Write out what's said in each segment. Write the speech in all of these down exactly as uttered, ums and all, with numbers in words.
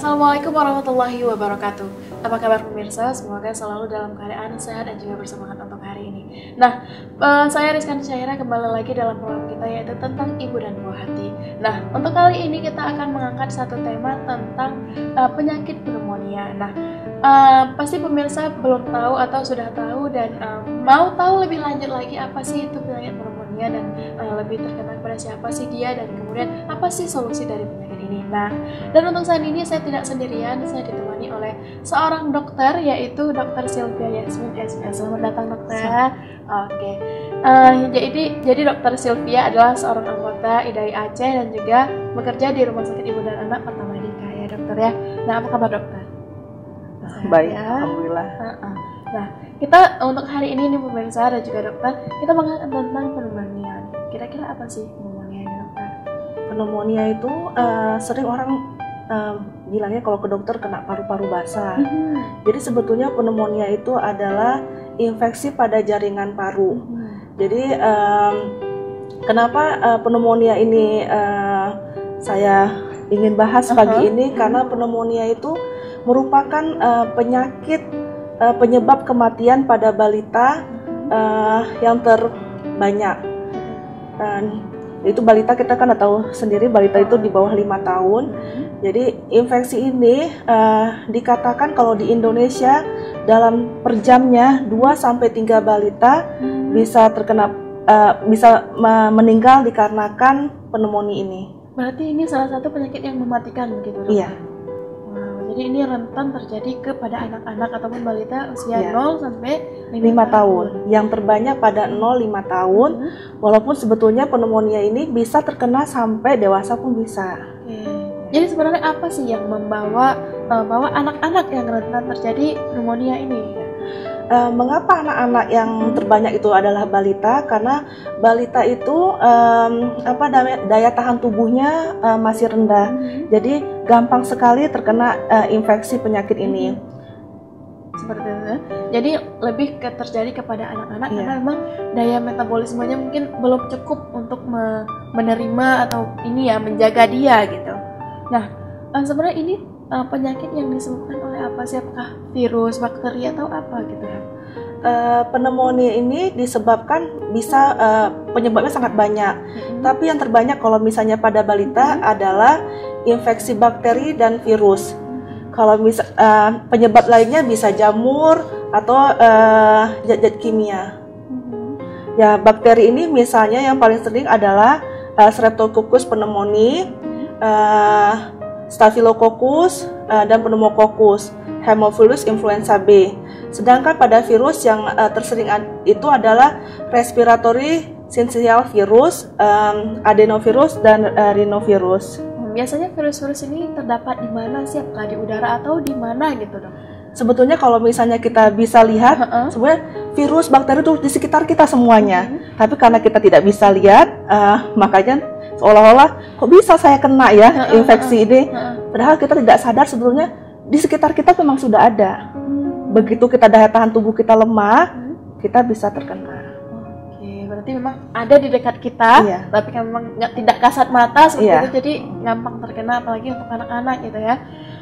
Assalamualaikum warahmatullahi wabarakatuh. Apa kabar pemirsa? Semoga selalu dalam keadaan sehat dan juga bersemangat untuk hari ini. Nah, uh, saya Rizkan Syaira kembali lagi dalam program kita yaitu tentang ibu dan buah hati. Nah, untuk kali ini kita akan mengangkat satu tema tentang uh, penyakit pneumonia. Nah, uh, pasti pemirsa belum tahu atau sudah tahu dan uh, mau tahu lebih lanjut lagi apa sih itu penyakit pneumonia dan uh, lebih terkenal kepada siapa sih dia dan kemudian apa sih solusi dari penyakit ini. Nah, dan untuk saat ini saya tidak sendirian, saya ditemani oleh seorang dokter yaitu dokter Sylvia Yasmin S M. Selamat datang dokter. Oke. Okay. Uh, jadi jadi dokter Sylvia adalah seorang anggota I D A I Aceh dan juga bekerja di Rumah Sakit Ibu dan Anak Pertamedika ya dokter ya. Nah, apa kabar dokter? Sehat, baik, ya? Alhamdulillah. Uh-uh. Nah, kita untuk hari ini nih pemirsa dan juga dokter, kita mengangkat tentang pneumonia. Kira-kira apa sih pneumonia ini dokter? Pneumonia itu uh, sering orang uh, bilangnya kalau ke dokter kena paru-paru basah. Mm-hmm. Jadi sebetulnya pneumonia itu adalah infeksi pada jaringan paru. Mm-hmm. Jadi um, kenapa uh, pneumonia ini uh, saya ingin bahas uh-huh. pagi ini mm-hmm. karena pneumonia itu merupakan uh, penyakit uh, penyebab kematian pada balita mm-hmm. uh, yang terbanyak. Dan itu balita kita kan tahu sendiri balita itu di bawah lima tahun. Hmm. Jadi infeksi ini uh, dikatakan kalau di Indonesia dalam per jamnya dua sampai tiga balita hmm. bisa terkena uh, bisa meninggal dikarenakan pneumonia ini. Berarti ini salah satu penyakit yang mematikan begitu dok? Iya. Wow, jadi ini rentan terjadi kepada anak-anak ataupun balita usia iya. nol sampai lima tahun. Yang terbanyak pada nol sampai lima tahun. Hmm. Walaupun sebetulnya pneumonia ini bisa terkena sampai dewasa pun bisa. Oke. Jadi sebenarnya apa sih yang membawa uh, bahwa anak-anak yang rentan terjadi pneumonia ini? Uh, mengapa anak-anak yang terbanyak itu adalah balita? Karena balita itu um, apa daya, daya tahan tubuhnya uh, masih rendah. Hmm. Jadi gampang sekali terkena uh, infeksi penyakit ini. Seperti itu. Jadi lebih ke terjadi kepada anak-anak yeah. karena memang daya metabolismenya mungkin belum cukup untuk me menerima atau ini ya menjaga dia gitu. Nah, uh, sebenarnya ini uh, penyakit yang disebabkan oleh apa sih? Apakah virus, bakteri atau apa gitu ya? Uh, pneumonia ini disebabkan bisa uh, penyebabnya sangat banyak. Mm-hmm. Tapi yang terbanyak kalau misalnya pada balita mm-hmm. adalah infeksi bakteri dan virus. Kalau misal uh, penyebab lainnya bisa jamur atau uh, zat-zat kimia. Mm-hmm. Ya, bakteri ini misalnya yang paling sering adalah uh, Streptococcus pneumoniae, uh, Staphylococcus uh, dan Pneumococcus, Haemophilus influenza B. Sedangkan pada virus yang uh, tersering itu adalah respiratory syncytial virus, um, adenovirus dan uh, rhinovirus. Biasanya virus-virus ini terdapat di mana sih? Apakah di udara atau di mana gitu dok? Sebetulnya kalau misalnya kita bisa lihat, uh-uh. sebenarnya virus, bakteri itu di sekitar kita semuanya. Uh-huh. Tapi karena kita tidak bisa lihat, uh, makanya seolah-olah kok bisa saya kena ya uh-uh. infeksi ini. Uh-uh. Padahal kita tidak sadar sebetulnya di sekitar kita memang sudah ada. Uh-huh. Begitu kita daya tahan tubuh kita lemah, uh-huh. kita bisa terkena. Berarti memang ada di dekat kita, iya. tapi kan memang nggak tidak kasat mata seperti iya. itu, jadi gampang terkena apalagi untuk anak-anak gitu ya.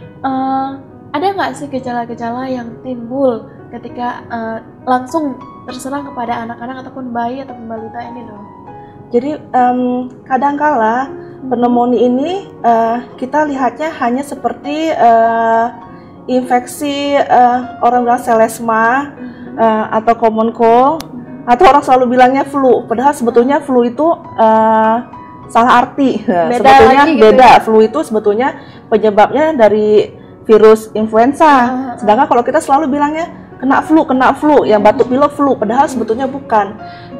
Uh, ada nggak sih gejala-gejala yang timbul ketika uh, langsung terserang kepada anak-anak ataupun bayi ataupun balita ini dong? Jadi um, kadangkala pneumonia ini uh, kita lihatnya hanya seperti uh, infeksi uh, orang bilang selesma uh, atau common cold. Atau orang selalu bilangnya flu, padahal sebetulnya flu itu uh, salah arti. Beda sebetulnya lagi, beda. Gitu. Flu itu sebetulnya penyebabnya dari virus influenza. Uh-huh. Sedangkan kalau kita selalu bilangnya kena flu, kena flu, yang batuk pilek flu, padahal sebetulnya bukan.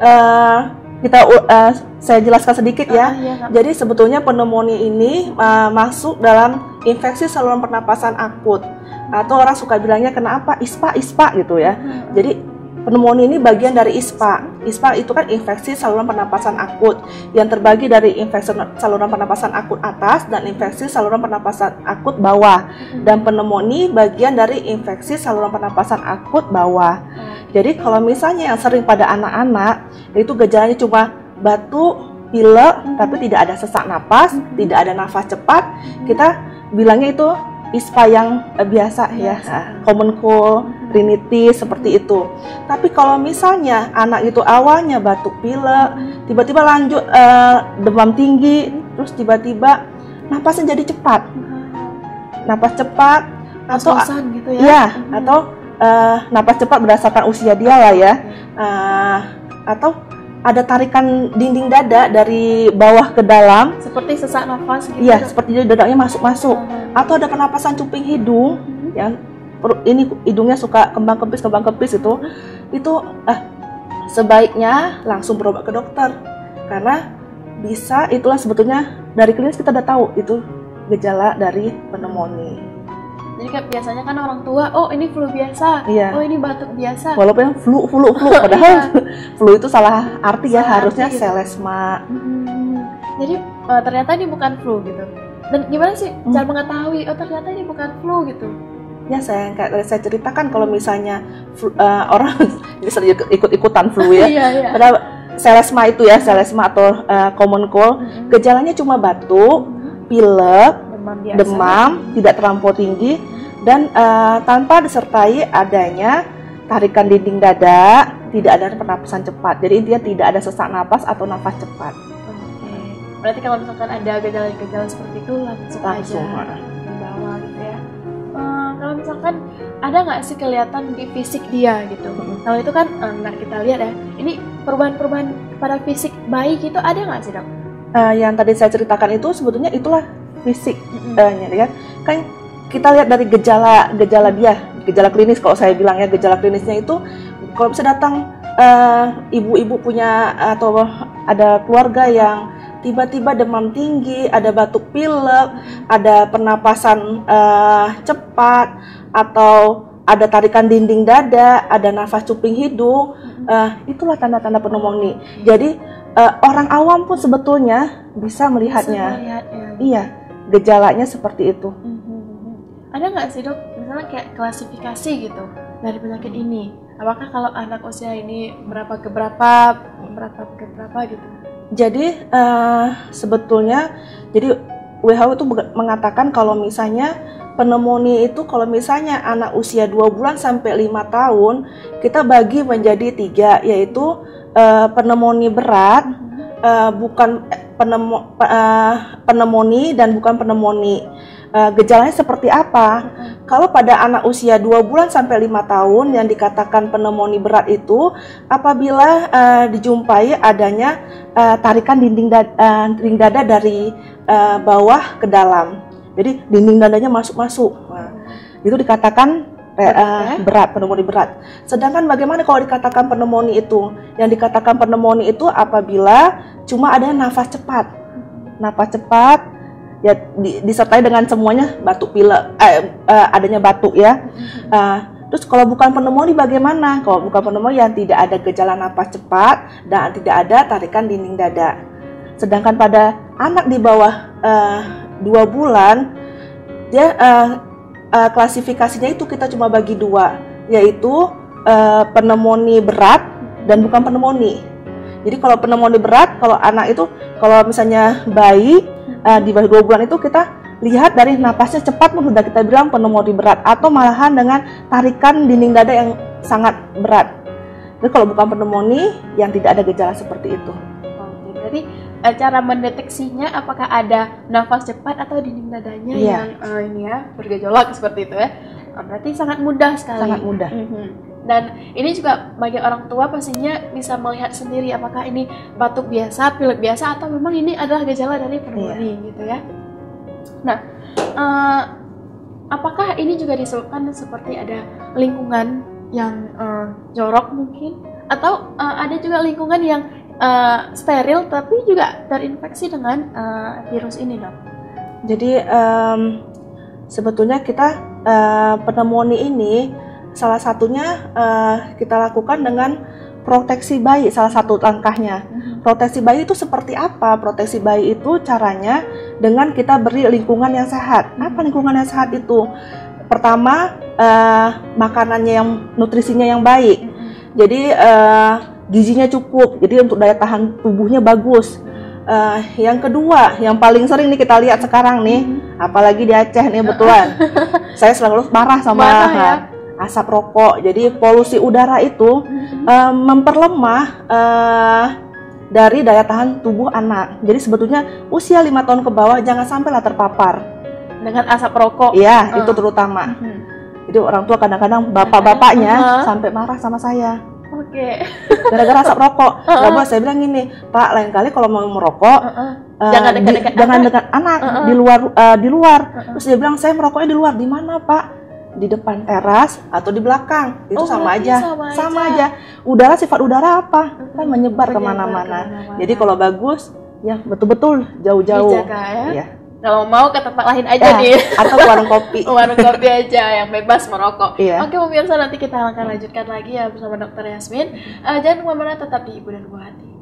Uh, kita uh, saya jelaskan sedikit ya. Uh, iya, Jadi sebetulnya pneumonia ini uh, masuk dalam infeksi saluran pernapasan akut. Atau orang suka bilangnya kena apa? ISPA, ISPA gitu ya. Uh-huh. Jadi pneumonia ini bagian dari ISPA. ISPA itu kan infeksi saluran pernapasan akut yang terbagi dari infeksi saluran pernapasan akut atas dan infeksi saluran pernapasan akut bawah. Dan pneumonia bagian dari infeksi saluran pernapasan akut bawah. Jadi kalau misalnya yang sering pada anak-anak itu gejalanya cuma batuk, pilek, tapi tidak ada sesak napas, tidak ada nafas cepat, kita bilangnya itu ispa yang uh, biasa ya, uh, common cold, rhinitis seperti itu. Tapi kalau misalnya anak itu awalnya batuk pilek, tiba-tiba lanjut uh, demam tinggi, terus tiba-tiba napasnya jadi cepat, napas cepat atau gitu ya, ya hmm. atau uh, napas cepat berdasarkan usia dia lah ya, uh, atau ada tarikan dinding dada dari bawah ke dalam seperti sesak nafas gitu. Iya, seperti dadanya masuk-masuk. Hmm. Atau ada penapasan cuping hidung hmm. yang ini hidungnya suka kembang kempis kembang kempis itu. Hmm. Itu eh, sebaiknya langsung berobat ke dokter karena bisa itulah sebetulnya dari klinis kita udah tahu itu gejala dari pneumonia. Jadi kan biasanya kan orang tua, oh ini flu biasa, iya. oh ini batuk biasa. Walaupun flu, flu, flu, padahal iya. flu itu salah arti ya, salah harusnya arti, gitu. selesma. Hmm. Jadi uh, ternyata ini bukan flu gitu. Dan gimana sih hmm. cara mengetahui, oh ternyata ini bukan flu gitu? Ya saya kayak saya ceritakan kalau misalnya flu, uh, orang bisa ikut-ikutan flu ya. iya, iya. Padahal selesma itu ya, selesma atau uh, common cold, hmm. gejalanya cuma batuk, hmm. pilek, demam, demam tidak terlampau tinggi, dan uh, tanpa disertai adanya tarikan dinding dada, tidak ada pernapasan cepat. Jadi intinya tidak ada sesak napas atau nafas cepat. Oke. Berarti kalau misalkan ada gejala-gejala seperti itu langsung, langsung aja dibawa gitu ya. Uh, kalau misalkan ada nggak sih kelihatan di fisik dia gitu? Hmm. Kalau itu kan, uh, nah kita lihat ya. Ini perubahan-perubahan pada fisik bayi gitu ada nggak sih dok? Uh, yang tadi saya ceritakan itu sebetulnya itulah fisik, mm-hmm. uh, ya kan? Kan kita lihat dari gejala gejala dia, gejala klinis kalau saya bilang ya, gejala klinisnya itu kalau bisa datang uh, ibu-ibu punya atau ada keluarga yang tiba-tiba demam tinggi, ada batuk pilek, ada pernapasan uh, cepat, atau ada tarikan dinding dada, ada nafas cuping hidung, uh, itulah tanda-tanda pneumonia. Jadi uh, orang awam pun sebetulnya bisa melihatnya. Bisa melihatnya. Iya. Gejalanya seperti itu. Mm-hmm. Ada nggak sih dok, misalnya kayak klasifikasi gitu dari penyakit ini? Apakah kalau anak usia ini berapa ke berapa, berapa ke berapa gitu? Jadi uh, sebetulnya, jadi W H O itu mengatakan kalau misalnya pneumonia itu kalau misalnya anak usia dua bulan sampai lima tahun, kita bagi menjadi tiga, yaitu uh, pneumonia berat, uh, bukan Pneumo, uh, pneumonia dan bukan pneumonia. Uh, gejalanya seperti apa? Mm-hmm. Kalau pada anak usia dua bulan sampai lima tahun yang dikatakan pneumonia berat itu apabila uh, dijumpai adanya uh, tarikan dinding dada, uh, dinding dada dari uh, bawah ke dalam. Jadi dinding dadanya masuk-masuk. Nah, itu dikatakan uh, berat, pneumonia berat. Sedangkan bagaimana kalau dikatakan pneumonia itu? Yang dikatakan pneumonia itu apabila cuma ada nafas cepat, nafas cepat, ya di, disertai dengan semuanya batuk pilek, eh, eh, adanya batuk ya. Uh, terus kalau bukan pneumonia bagaimana? Kalau bukan pneumonia yang tidak ada gejala nafas cepat dan tidak ada tarikan dinding dada. Sedangkan pada anak di bawah uh, dua bulan, dia uh, uh, klasifikasinya itu kita cuma bagi dua, yaitu uh, pneumonia berat dan bukan pneumonia. Jadi kalau pneumonia berat, kalau anak itu, kalau misalnya bayi uh, di bawah dua bulan itu kita lihat dari napasnya cepat pun sudah kita bilang pneumonia berat, atau malahan dengan tarikan dinding dada yang sangat berat. Jadi kalau bukan pneumonia yang tidak ada gejala seperti itu. Oke, berarti uh, cara mendeteksinya apakah ada nafas cepat atau dinding dadanya yeah. yang uh, ini ya bergejolak seperti itu ya? Uh, berarti sangat mudah sekali. Sangat mudah. Mm-hmm. Dan ini juga bagi orang tua pastinya bisa melihat sendiri apakah ini batuk biasa, pilek biasa, atau memang ini adalah gejala dari pneumonia yeah. gitu ya. Nah, uh, apakah ini juga disebabkan seperti ada lingkungan yang uh, jorok mungkin, atau uh, ada juga lingkungan yang uh, steril tapi juga terinfeksi dengan uh, virus ini, dok? Jadi um, sebetulnya kita uh, pneumonia ini salah satunya uh, kita lakukan dengan proteksi bayi, salah satu langkahnya. Mm-hmm. Proteksi bayi itu seperti apa? Proteksi bayi itu caranya dengan kita beri lingkungan yang sehat. Mm-hmm. Apa lingkungan yang sehat itu? Pertama, uh, makanannya yang nutrisinya yang baik. Mm-hmm. Jadi uh, gizinya cukup. Jadi untuk daya tahan tubuhnya bagus. Uh, yang kedua, yang paling sering nih kita lihat sekarang nih, mm-hmm. apalagi di Aceh nih betulan. Saya selalu marah sama Marah, ya? asap rokok. Jadi polusi udara itu uh, memperlemah uh, dari daya tahan tubuh anak. Jadi sebetulnya usia lima tahun ke bawah jangan sampailah terpapar dengan asap rokok. Iya, uh. itu terutama. Hmm. Jadi orang tua kadang-kadang bapak-bapaknya uh-huh. sampai marah sama saya. Oke. Okay. Gara-gara asap rokok. uh-uh. Gak boleh, saya bilang gini, Pak, lain kali kalau mau merokok uh-uh. uh, jangan dekat-dekat jangan anak, dekat anak uh-uh. di luar uh, di luar. uh-uh. Terus dia bilang, saya merokoknya di luar. Di mana, Pak? Di depan teras atau di belakang. Itu oh, sama aja. Sama, sama aja. aja. Udara, sifat udara apa? uh-huh. Kan menyebar kemana-mana. Jadi kalau bagus, ya betul-betul jauh-jauh. Dijaga, ya. Iya. Kalau mau ke tempat lain aja ya, nih. Atau warung kopi. Warung kopi aja yang bebas merokok. Iya. Oke pemirsa, nanti kita akan lanjutkan lagi ya bersama dokter Yasmin. Uh, jangan kemana-mana, tetap di Ibu dan Buah Hati.